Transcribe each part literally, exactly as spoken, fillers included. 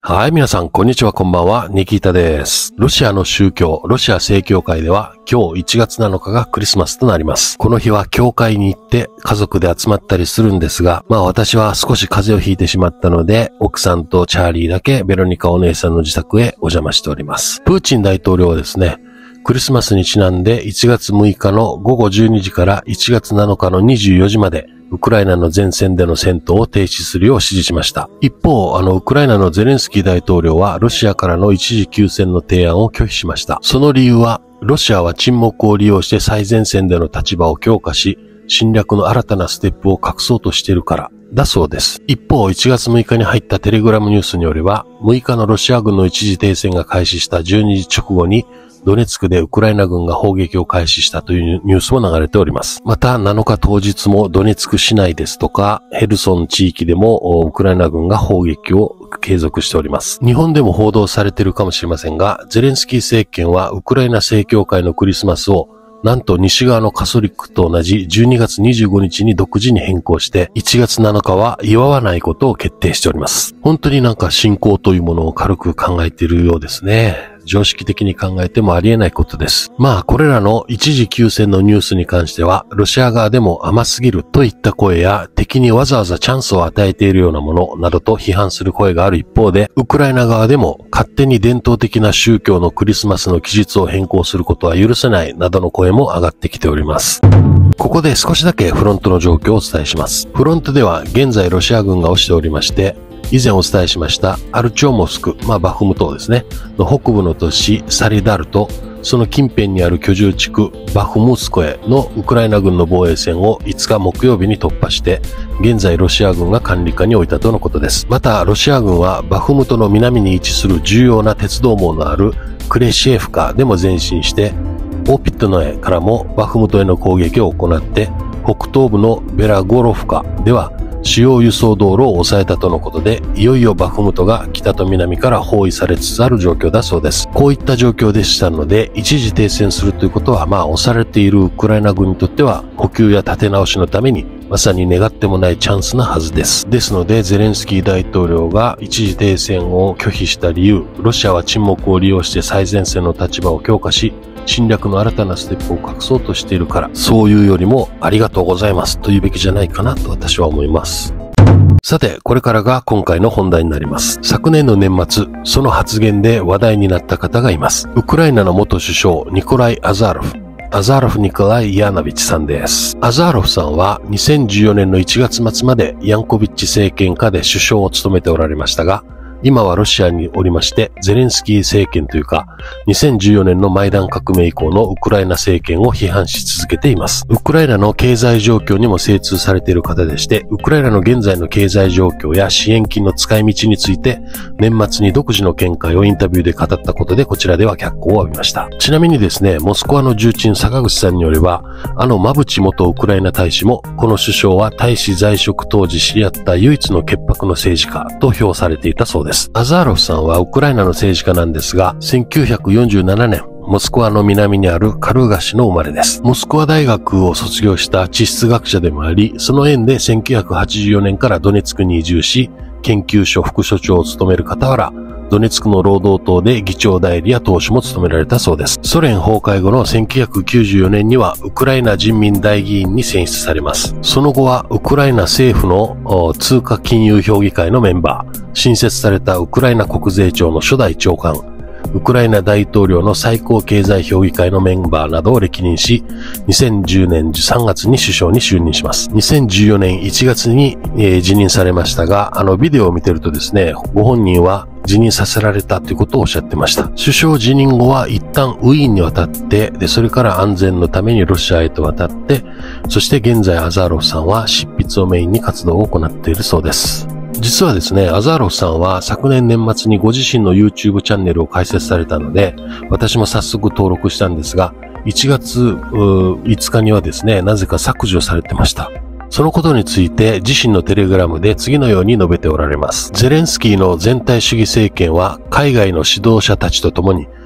はい、皆さん、こんにちは、こんばんは、ニキータです。ロシアの宗教、ロシア正教会では、今日いちがつなのかがクリスマスとなります。この日は教会に行って家族で集まったりするんですが、まあ私は少し風邪をひいてしまったので、奥さんとチャーリーだけベロニカお姉さんの自宅へお邪魔しております。プーチン大統領はですね、クリスマスにちなんでいちがつむいかのごごじゅうにじからいちがつなのかのにじゅうよじまで、ウクライナの前線での戦闘を停止するよう指示しました。一方、あの、ウクライナのゼレンスキー大統領はロシアからの一時休戦の提案を拒否しました。その理由は、ロシアは沈黙を利用して最前線での立場を強化し、侵略の新たなステップを隠そうとしているからだそうです。一方、いちがつむいかに入ったテレグラムニュースによれば、むいかのロシア軍の一時停戦が開始したじゅうにじ直後に、ドネツクでウクライナ軍が砲撃を開始したというニュースも流れております。またなのか当日もドネツク市内ですとかヘルソン地域でもウクライナ軍が砲撃を継続しております。日本でも報道されているかもしれませんが、ゼレンスキー政権はウクライナ正教会のクリスマスをなんと西側のカソリックと同じじゅうにがつにじゅうごにちに独自に変更していちがつなのかは祝わないことを決定しております。本当になんか信仰というものを軽く考えているようですね。常識的に考えてもありえないことです。まあこれらの一時休戦のニュースに関してはロシア側でも甘すぎるといった声や敵にわざわざチャンスを与えているようなものなどと批判する声がある一方で、ウクライナ側でも勝手に伝統的な宗教のクリスマスの期日を変更することは許せないなどの声も上がってきております。ここで少しだけフロントの状況をお伝えします。フロントでは現在ロシア軍が押しておりまして、以前お伝えしましたアルチョーモスク、まあバフムトですね、の北部の都市サリダルと、その近辺にある居住地区バフムスコエのウクライナ軍の防衛線をいつか木曜日に突破して、現在ロシア軍が管理下に置いたとのことです。またロシア軍はバフムトの南に位置する重要な鉄道網のあるクレシエフカでも前進して、オーピットノエからもバフムトへの攻撃を行って、北東部のベラゴロフカでは主要輸送道路を抑えたとのことで、いよいよバフムトが北と南から包囲されつつある状況だそうです。こういった状況でしたので、一時停戦するということは、まあ押されているウクライナ軍にとっては補給や立て直しのためにまさに願ってもないチャンスなはずです。ですので、ゼレンスキー大統領が一時停戦を拒否した理由、ロシアは沈黙を利用して最前線の立場を強化し、侵略の新たなステップを隠そうとしているから、そういうよりもありがとうございますというべきじゃないかなと私は思います。さて、これからが今回の本題になります。昨年の年末、その発言で話題になった方がいます。ウクライナの元首相、ニコライ・アザーロフ。アザーロフ・ニコライ・ヤーナビッチさんです。アザーロフさんはにせんじゅうよねんのいちがつまつまでヤンコビッチ政権下で首相を務めておられましたが、今はロシアにおりまして、ゼレンスキー政権というか、にせんじゅうよねんのマイダン革命以降のウクライナ政権を批判し続けています。ウクライナの経済状況にも精通されている方でして、ウクライナの現在の経済状況や支援金の使い道について、年末に独自の見解をインタビューで語ったことで、こちらでは脚光を浴びました。ちなみにですね、モスクワの重鎮坂口さんによれば、あの馬淵元ウクライナ大使も、この首相は大使在職当時知り合った唯一の潔白の政治家と評されていたそうです。アザーロフさんはウクライナの政治家なんですが、せんきゅうひゃくよんじゅうななねん、モスクワの南にあるカルーガ市の生まれです。モスクワ大学を卒業した地質学者でもあり、その縁でせんきゅうひゃくはちじゅうよねんからドネツクに移住し、研究所副所長を務める傍ら、ドネツクの労働党で議長代理や党首も務められたそうです。ソ連崩壊後のせんきゅうひゃくきゅうじゅうよねんにはウクライナ人民代議員に選出されます。その後はウクライナ政府の通貨金融評議会のメンバー、新設されたウクライナ国税庁の初代長官、ウクライナ大統領の最高経済評議会のメンバーなどを歴任し、にせんじゅうねんさんがつに首相に就任します。にせんじゅうよねんいちがつに、えー、辞任されましたが、あのビデオを見てるとですね、ご本人は辞任させられたということをおっしゃってました。首相辞任後は一旦ウィーンに渡って、で、それから安全のためにロシアへと渡って、そして現在アザーロフさんは執筆をメインに活動を行っているそうです。実はですね、アザーロフさんは昨年年末にご自身の YouTube チャンネルを開設されたので、私も早速登録したんですが、いちがついつかにはですね、なぜか削除されてました。そのことについて自身のテレグラムで次のように述べておられます。ゼレンスキーの全体主義政権は海外の指導者たちと共に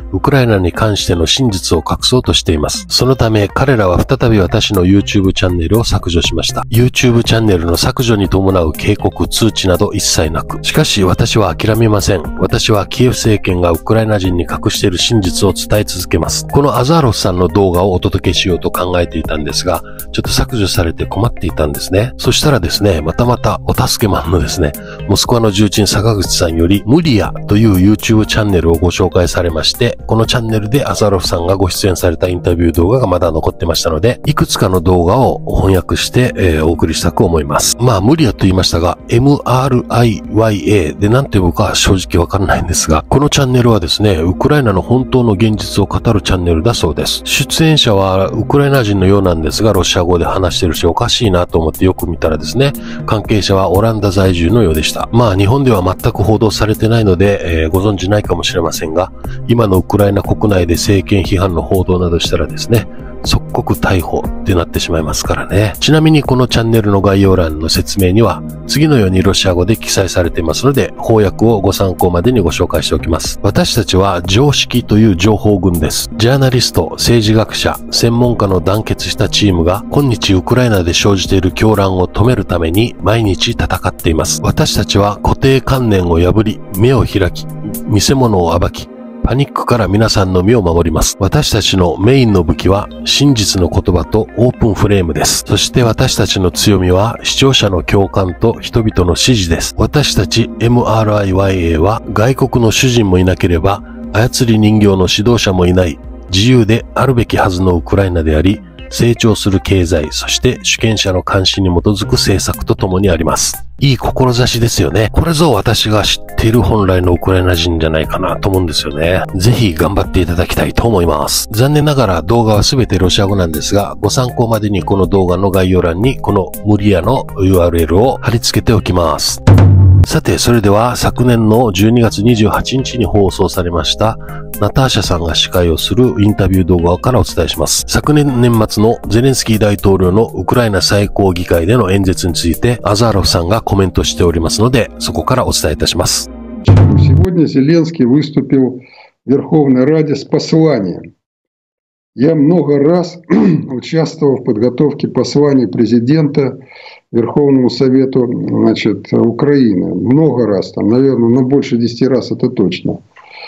ウクライナに関しての真実を隠そうとしています。そのため彼らは再び私の YouTube チャンネルを削除しました。YouTube チャンネルの削除に伴う警告、通知など一切なく。しかし私は諦めません。私はキエフ政権がウクライナ人に隠している真実を伝え続けます。このアザーロフさんの動画をお届けしようと考えていたんですが、ちょっと削除されて困っていたんですね。そしたらですね、またまたお助けマンのですね、モスクワの重鎮坂口さんよりムリアという YouTube チャンネルをご紹介されまして、このチャンネルでアザーロフさんがご出演されたインタビュー動画がまだ残ってましたので、いくつかの動画を翻訳して、えー、お送りしたく思います。まあ、ムリアと言いましたが、エムアールアイワイエー で何て読むか正直わからないんですが、このチャンネルはですね、ウクライナの本当の現実を語るチャンネルだそうです。出演者はウクライナ人のようなんですが、ロシア語で話してるし、おかしいなと思ってよく見たらですね、関係者はオランダ在住のようでした。まあ、日本では全く報道されてないので、えー、ご存知ないかもしれませんが、今のウクライナ国内で政権批判の報道などしたらですね、即刻逮捕ってなってしまいますからね。ちなみにこのチャンネルの概要欄の説明には次のようにロシア語で記載されていますので、翻訳をご参考までにご紹介しておきます。私たちは常識という情報軍です。ジャーナリスト、政治学者、専門家の団結したチームが今日ウクライナで生じている狂乱を止めるために毎日戦っています。私たちは固定観念を破り、目を開き、見せ物を暴き、パニックから皆さんの身を守ります。私たちのメインの武器は真実の言葉とオープンフレームです。そして私たちの強みは視聴者の共感と人々の支持です。私たち エムアールアイワイエー は外国の主人もいなければ操り人形の指導者もいない自由であるべきはずのウクライナであり、成長する経済、そして主権者の関心に基づく政策とともにあります。いい志ですよね。これぞ私が知っている本来のウクライナ人じゃないかなと思うんですよね。ぜひ頑張っていただきたいと思います。残念ながら動画はすべてロシア語なんですが、ご参考までにこの動画の概要欄にこのムリアの ユーアールエル を貼り付けておきます。さて、それでは昨年のじゅうにがつにじゅうはちにちに放送されましたナターシャさんが司会をするインタビュー動画からお伝えします。昨年年末のゼレンスキー大統領のウクライナ最高議会での演説についてアザーロフさんがコメントしておりますので、そこからお伝えいたします。 Сегодня Зеленский выступил в Верховной Раде с посланием. Я много раз участвовал в подготовке посланий президента Верховному Совету, значит, Украины. Много раз, там, наверное, ну, больше десяти раз, это точно.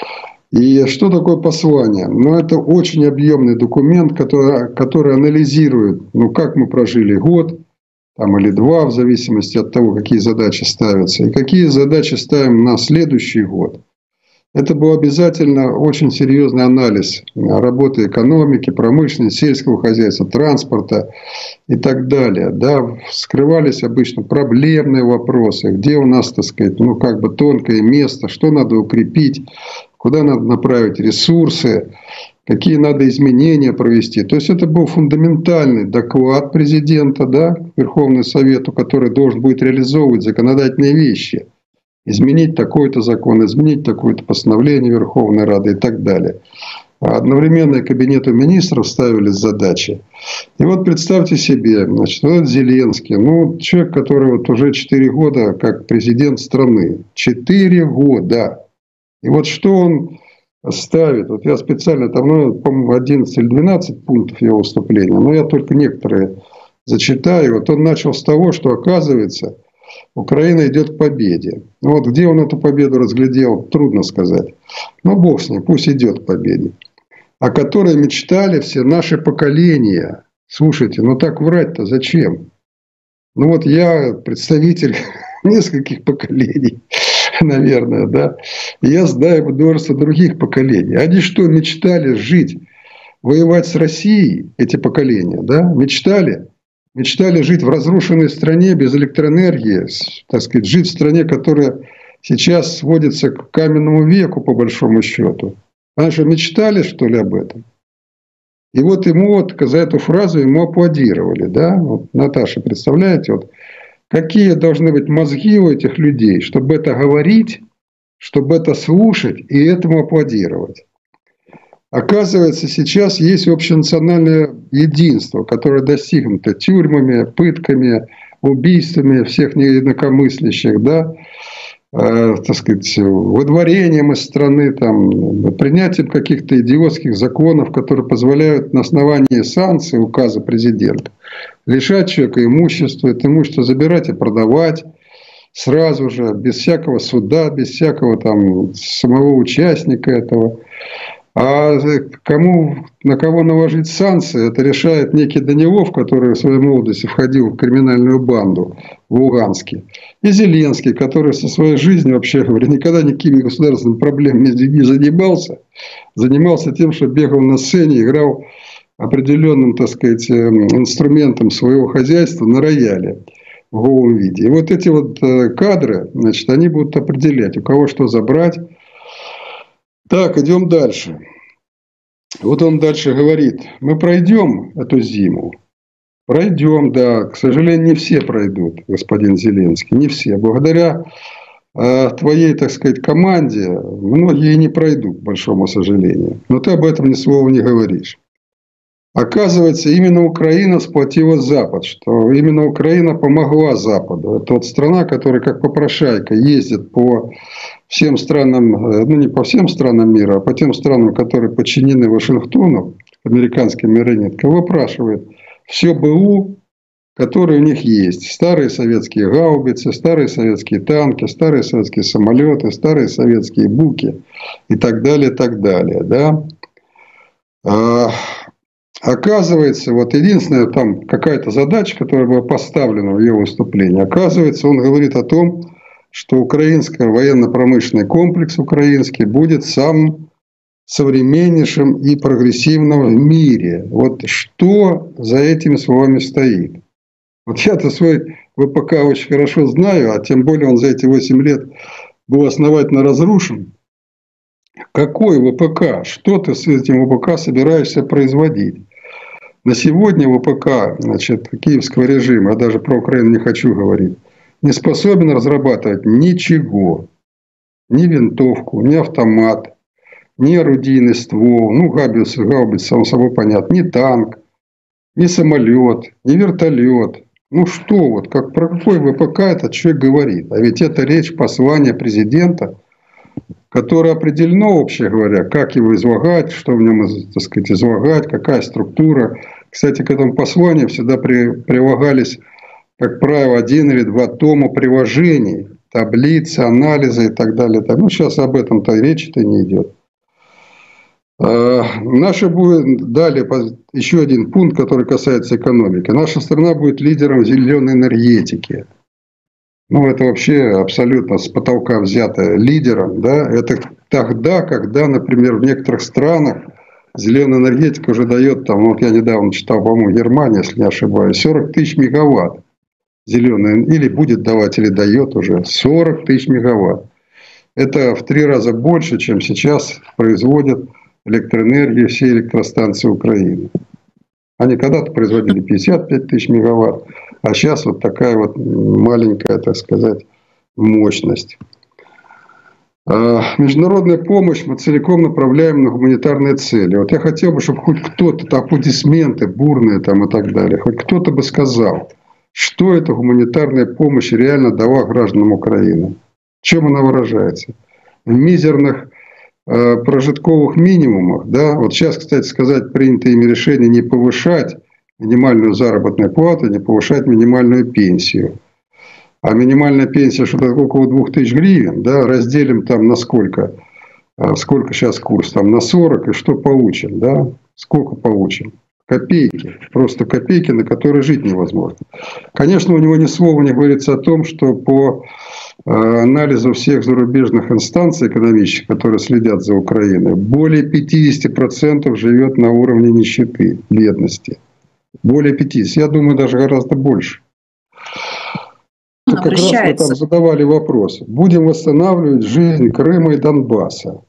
И что такое послание? Ну, это очень объемный документ, который, который анализирует, ну, как мы прожили год, там, или два, в зависимости от того, какие задачи ставятся, и какие задачи ставим на следующий год. Это был обязательно очень серьезный анализ работы экономики, промышленности, сельского хозяйства, транспорта и так далее. Да, вскрывались обычно проблемные вопросы, где у нас, так сказать, ну, как бы тонкое место, что надо укрепить, куда надо направить ресурсы, какие надо изменения провести. То есть это был фундаментальный доклад президента, да, Верховному Совету, который должен будет реализовывать законодательные вещи. Изменить такой-то закон, изменить такое-то постановление Верховной Рады и так далее. Одновременно и Кабинету министров ставились задачи. И вот представьте себе, значит, вот Зеленский, ну, человек, который вот уже четыре года как президент страны. четыре года. И вот что он ставит? Вот я специально, там, ну, по-моему, одиннадцать или двенадцать пунктов его выступления, но я только некоторые зачитаю. Вот он начал с того, что, оказывается, Украина идет к победе. Вот где он эту победу разглядел, трудно сказать. Но бог с ним, пусть идет к победе. О которой мечтали все наши поколения. Слушайте, ну так врать-то зачем? Ну вот я представитель нескольких поколений, наверное, да. Я знаю множество других поколений. Они что, мечтали жить, воевать с Россией, эти поколения, да? Мечтали? Мечтали жить в разрушенной стране без электроэнергии, так сказать, жить в стране, которая сейчас сводится к каменному веку, по большому счету. Они что, мечтали, что ли, об этом? И вот ему вот за эту фразу ему аплодировали, да? Вот, Наташа, представляете, вот какие должны быть мозги у этих людей, чтобы это говорить, чтобы это слушать и этому аплодировать. Оказывается, сейчас есть общенациональное единство, которое достигнуто тюрьмами, пытками, убийствами всех неинакомыслящих, да, э, так сказать, выдворением из страны, там, принятием каких-то идиотских законов, которые позволяют на основании санкций указа президента лишать человека имущества, это имущество забирать и продавать сразу же, без всякого суда, без всякого там самого участника этого. А кому, на кого наложить санкции, это решает некий Данилов, который в своей молодости входил в криминальную банду в Луганске, и Зеленский, который со своей жизнью, вообще говоря, никогда никакими государственными проблемами не занимался, занимался тем, что бегал на сцене, играл определенным, так сказать, инструментом своего хозяйства на рояле в голом виде. И вот эти вот кадры, значит, они будут определять, у кого что забрать. Так, идем дальше. Вот он дальше говорит, мы пройдем эту зиму. Пройдем, да. К сожалению, не все пройдут, господин Зеленский, не все. Благодаря э, твоей, так сказать, команде многие не пройдут, к большому сожалению. Но ты об этом ни слова не говоришь. Оказывается, именно Украина сплотила Запад, что именно Украина помогла Западу. Это вот страна, которая как попрошайка ездит по всем странам, ну не по всем странам мира, а по тем странам, которые подчинены Вашингтону, американской марионеткой, выпрашивает все БУ, которые у них есть. Старые советские гаубицы, старые советские танки, старые советские самолеты, старые советские буки и так далее, и так далее. Да? Оказывается, вот единственная там какая-то задача, которая была поставлена в его выступлении, оказывается, он говорит о том, что украинский военно-промышленный комплекс украинский будет самым современнейшим и прогрессивным в мире. Вот что за этими словами стоит? Вот я-то свой ВПК очень хорошо знаю, а тем более он за эти восемь лет был основательно разрушен. Какой ВПК? Что ты с этим ВПК собираешься производить? На сегодня ВПК, значит, киевского режима, я даже про Украину не хочу говорить, не способен разрабатывать ничего. Ни винтовку, ни автомат, ни орудийный ствол, ну, гаубиц, гаубиц, само собой понятно, ни танк, ни самолет, ни вертолет. Ну, что вот, как, про какой ВПК этот человек говорит? А ведь это речь послания президента, которое определено, вообще говоря, как его излагать, что в нем, так сказать, излагать, какая структура. Кстати, к этому посланию всегда при, прилагались, как правило, один или два тома приложений, таблицы, анализы и так далее. Ну, сейчас об этом-то речи-то не идет. Наша будет, далее, еще один пункт, который касается экономики. Наша страна будет лидером зеленой энергетики. Ну, это вообще абсолютно с потолка взято лидером. Да? Это тогда, когда, например, в некоторых странах зеленая энергетика уже дает, там, вот я недавно читал, по-моему, Германия, если не ошибаюсь, сорок тысяч мегаватт зеленая, или будет давать, или дает уже сорок тысяч мегаватт. Это в три раза больше, чем сейчас производят электроэнергию все электростанции Украины. Они когда-то производили пятьдесят пять тысяч мегаватт, а сейчас вот такая вот маленькая, так сказать, мощность. Международная помощь мы целиком направляем на гуманитарные цели. Вот я хотел бы, чтобы хоть кто-то, аплодисменты бурные там и так далее, хоть кто-то бы сказал, что эта гуманитарная помощь реально дала гражданам Украины. В чем она выражается? В мизерных э, прожитковых минимумах. Да? Вот сейчас, кстати сказать, принято ими решение не повышать минимальную заработную плату, не повышать минимальную пенсию. А минимальная пенсия что-то около двух тысяч гривен, да, разделим там на сколько, сколько сейчас курс, там на сорок, и что получим, да, сколько получим? Копейки, просто копейки, на которые жить невозможно. Конечно, у него ни слова не говорится о том, что по анализу всех зарубежных инстанций экономических, которые следят за Украиной, более пятьдесят процентов живет на уровне нищеты, бедности. Более пятидесяти, я думаю, даже гораздо больше. То как раз мы там задавали вопрос. Будем восстанавливать жизнь Крыма и Донбасса.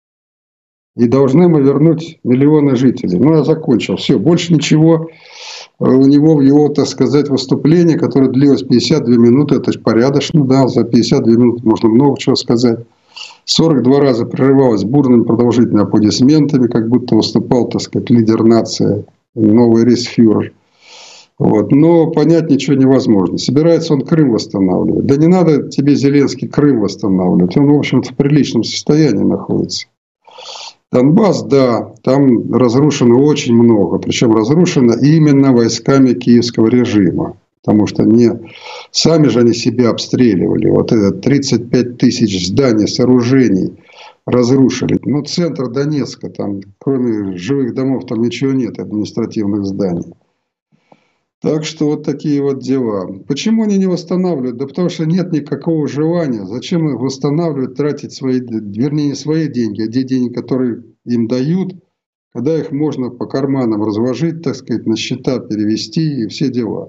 И должны мы вернуть миллионы жителей. Ну, я закончил. Все, больше ничего у него в его, так сказать, выступлении, которое длилось пятьдесят две минуты. Это же порядочно, да, за пятьдесят две минуты можно много чего сказать. сорок два раза прерывалось бурными продолжительными аплодисментами, как будто выступал, так сказать, лидер нации, новый рейхсфюрер. Вот. Но понять ничего невозможно. Собирается он Крым восстанавливать. Да не надо тебе, Зеленский, Крым восстанавливать. Он, в общем-то, в приличном состоянии находится. Донбасс, да, там разрушено очень много. Причем разрушено именно войсками киевского режима. Потому что не, сами же они себя обстреливали. Вот это тридцать пять тысяч зданий, сооружений разрушили. Ну, центр Донецка, там, кроме живых домов, там ничего нет, административных зданий. Так что вот такие вот дела. Почему они не восстанавливают? Да потому что нет никакого желания. Зачем их восстанавливать, тратить свои, вернее, не свои деньги, а те деньги, которые им дают, когда их можно по карманам разложить, так сказать, на счета перевести и все дела.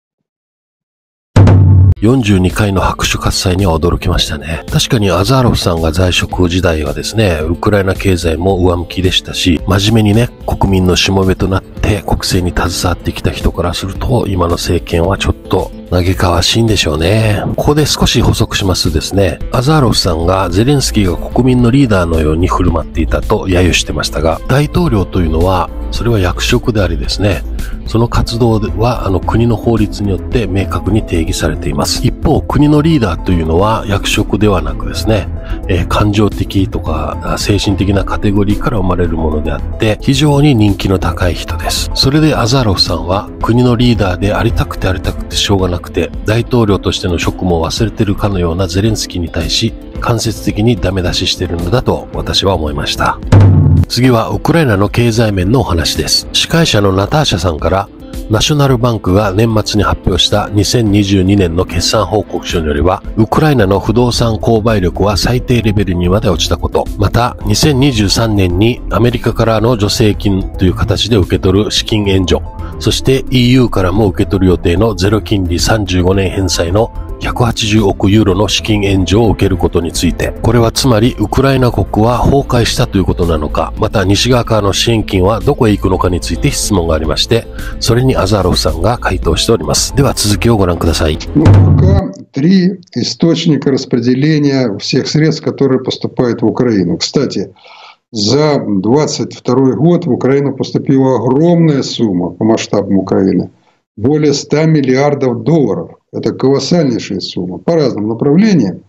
よんじゅうにかいの拍手喝采には驚きましたね。確かにアザーロフさんが在職時代はですね、ウクライナ経済も上向きでしたし、真面目にね、国民のしもべとなって国政に携わってきた人からすると、今の政権はちょっと嘆かわしいんでしょうね。ここで少し補足しますとですね、アザーロフさんがゼレンスキーが国民のリーダーのように振る舞っていたと揶揄してましたが、大統領というのは、それは役職でありですね、その活動はあの国の法律によって明確に定義されています。一方、国のリーダーというのは役職ではなくですね、えー、感情的とか精神的なカテゴリーから生まれるものであって、非常に人気の高い人です。それでアザーロフさんは国のリーダーでありたくてありたくてしょうがなくて、大統領としての職務を忘れているかのようなゼレンスキーに対し、間接的にダメ出ししているのだと私は思いました。次はウクライナの経済面のお話です。司会者のナターシャさんから、ナショナルバンクが年末に発表したにせんにじゅうにねんの決算報告書によれば、ウクライナの不動産購買力は最低レベルにまで落ちたこと、またにせんにじゅうさんねんにアメリカからの助成金という形で受け取る資金援助、そして イーユー からも受け取る予定のゼロ金利さんじゅうごねん返済のひゃくはちじゅうおくユーロの資金援助を受けることについて、これはつまりウクライナ国は崩壊したということなのか、また西側からの支援金はどこへ行くのかについて質問がありまして、それにアザーロフさんが回答しております。では続きをご覧ください。 Ну, пока три источника распределения всех средств, которые поступают в Украину. Кстати, за двадцать второй год в Украину поступила огромная сумма по масштабам Украины. Более ста миллиардов долларов. Это колоссальнейшая сумма по разным направлениям.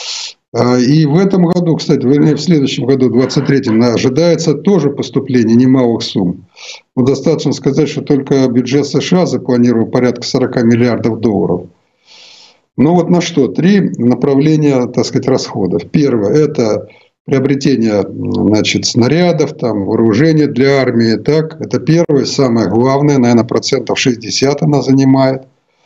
И в этом году, кстати, в следующем году, двадцать третьем, ожидается тоже поступление немалых сумм. Но достаточно сказать, что только бюджет США запланировал порядка сорока миллиардов долларов. Ну вот на что? Три направления, так сказать, расходов. Первое – это приобретение, значит, снарядов, там, вооружения для армии. Так? Это первое, самое главное, наверное, процентов шестьдесят она занимает.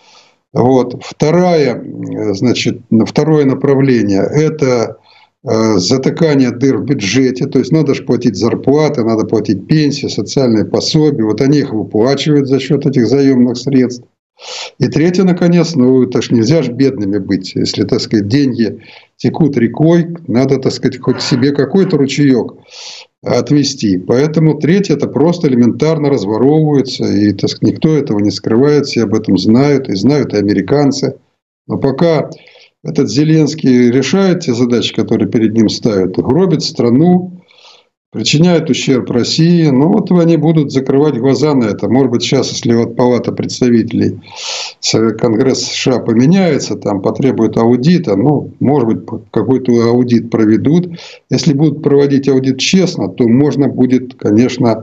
Вот. Второе, значит, второе направление – это затыкание дыр в бюджете. То есть надо же платить зарплаты, надо платить пенсии, социальные пособия. Вот они их выплачивают за счет этих заемных средств. И третье, наконец, ну, это ж нельзя же бедными быть. Если, так сказать, деньги текут рекой, надо, так сказать, хоть себе какой-то ручеек отвести. Поэтому третье, это просто элементарно разворовывается. И, так сказать, никто этого не скрывает, все об этом знают. И знают и американцы. Но пока этот Зеленский решает те задачи, которые перед ним ставят, гробит страну, причиняет ущерб России. Ну, вот они будут закрывать глаза на это. Может быть, сейчас, если вот Палата представителей Конгресс США поменяется, там потребует аудита, ну, может быть, какой-то аудит проведут. Если будут проводить аудит честно, то можно будет, конечно,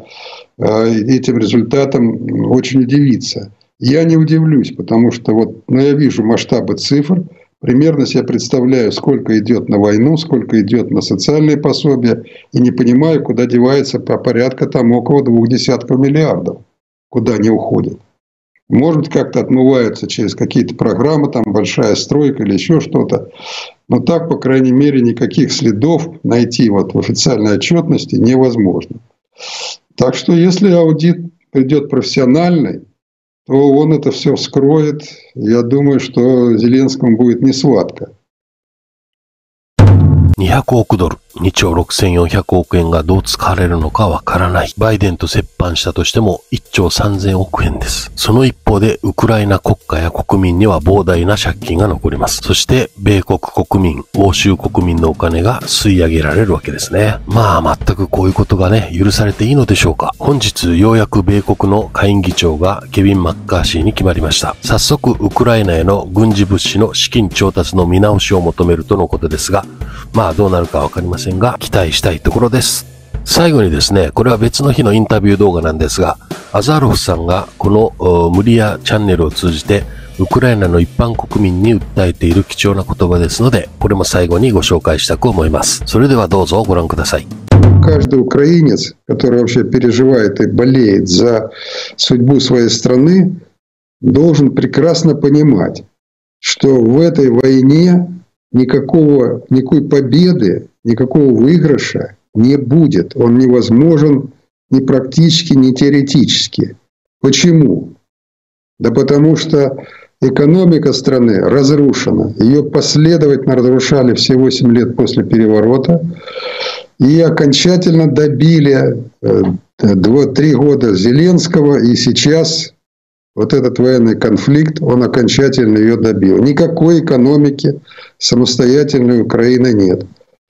этим результатом очень удивиться. Я не удивлюсь, потому что вот, ну, я вижу масштабы цифр. Примерно себе представляю, сколько идет на войну, сколько идет на социальные пособия. И не понимаю, куда девается по порядка там около двух десятков миллиардов. Куда они уходят. Может быть, как-то отмываются через какие-то программы, там большая стройка или еще что-то. Но так, по крайней мере, никаких следов найти вот в официальной отчетности невозможно. Так что, если аудит придет профессиональный, то он это все вскроет. Я думаю, что Зеленскому будет не сладко. にひゃくおくドル、 にちょうろくせんよんひゃくおくえんがどう使われるのかわからない。バイデンと折半したとしてもいっちょうさんぜんおくえんです。その一方でウクライナ国家や国民には膨大な借金が残ります。そして米国国民、欧州国民のお金が吸い上げられるわけですね。まあ全くこういうことがね、許されていいのでしょうか。本日ようやく米国の下院議長がケビン・マッカーシーに決まりました。早速ウクライナへの軍事物資の資金調達の見直しを求めるとのことですが、まあどうなるかわかりませんが、期待したいところです。最後にですね、これは別の日のインタビュー動画なんですが、アザーロフさんがこのムリアチャンネルを通じてウクライナの一般国民に訴えている貴重な言葉ですので、これも最後にご紹介したく思います。それではどうぞご覧ください。 Каждый украинец, который вообще переживает и болеет за судьбу своей страны, должен прекрасно понимать, что в этой войне никакого, никакой победы, никакого выигрыша не будет. Он невозможен ни практически, ни теоретически. Почему? Да потому что экономика страны разрушена. Ее последовательно разрушали все восемь лет после переворота. И окончательно добили два-три года Зеленского. И сейчас вот этот военный конфликт, он окончательно ее добил. Никакой экономики самостоятельной Украины нет.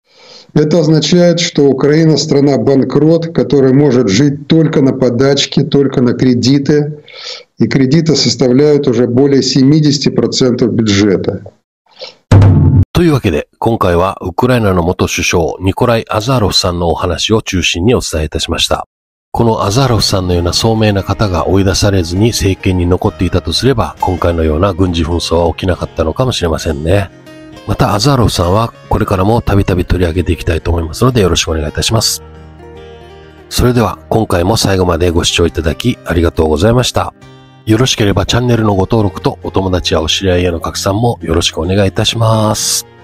Это означает, что Украина страна банкрот, которая может жить только на подачке, только на кредиты. И кредиты составляют уже более семьдесят процентов бюджета. というわけで、今回はウクライナの元首相ニコライ・アザーロフさんのお話を中心にお伝えいたしました。このアザーロフさんのような聡明な方が追い出されずに政権に残っていたとすれば、今回のような軍事紛争は起きなかったのかもしれませんね。またアザーロフさんはこれからもたびたび取り上げていきたいと思いますのでよろしくお願いいたします。それでは今回も最後までご視聴いただきありがとうございました。よろしければチャンネルのご登録とお友達やお知り合いへの拡散もよろしくお願いいたします。